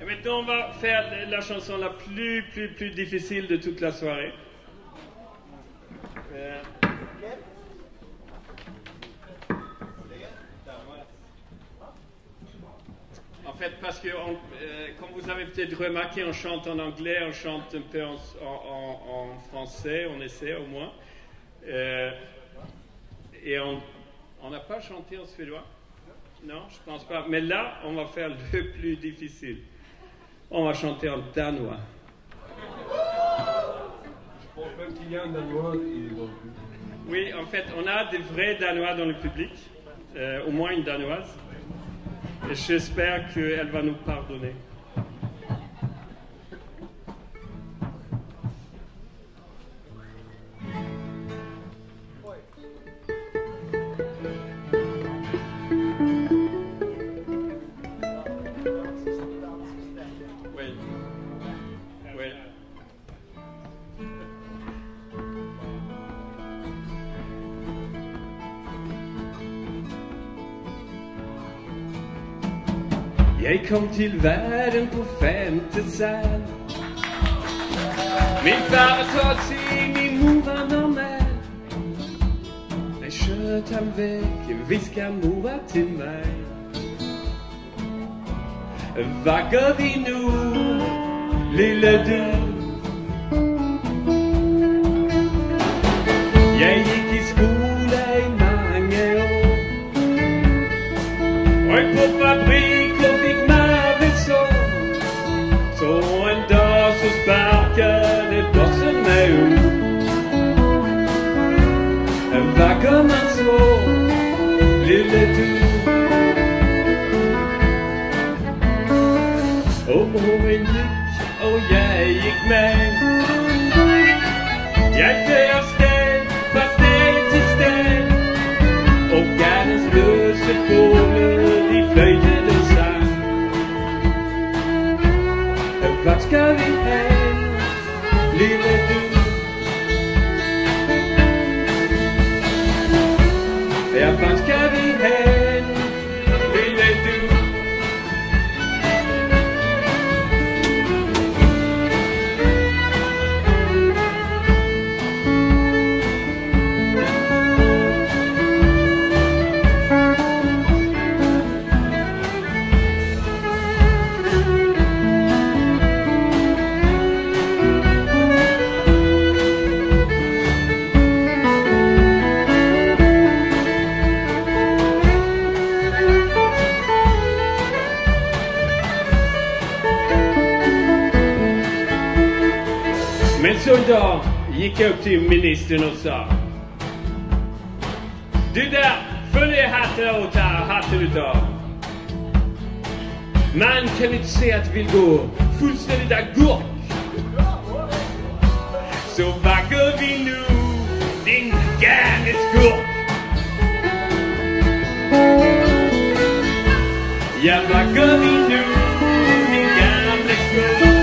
Maintenant, on va faire la chanson la plus difficile de toute la soirée. En fait, parce que, comme vous avez peut-être remarqué, on chante en anglais, on chante un peu en français, on essaie au moins. Et on n'a pas chanté en suédois? Non, je pense pas. Mais là, on va faire le plus difficile. On va chanter en danois. Je pense même qu'il y a un danois qui est dans le public. Oui, en fait, on a des vrais danois dans le public, au moins une danoise. Et j'espère qu'elle va nous pardonner. Jeg kom til verden på 5. sal. Min far var tossig, min mor var normal. Jeg skjøt ham væk, hvisker mora til mig. Hvad gør vi nu, lille du? Jeg gik i skole i mange år, og på fabrik så en dag så sparkade bossen mig ud. Hvad gør man så, lille du? En gik, og jeg gik med. Jeg fløj af sted, fra sted til sted, og gadens løse fugle, de fløjtede sang. Hvad skal vi have, lille du? Ja, hvad skal vi have, lille du? Men så en dag gick jag upp till ministern och sa: Du där, följ hatten och ta hatten utav. Man kan inte se att vi vill gå fullständigt agurk. Så vad gör vi nu, din gamle skurk? Ja, vad gör vi nu, din gamle skurk?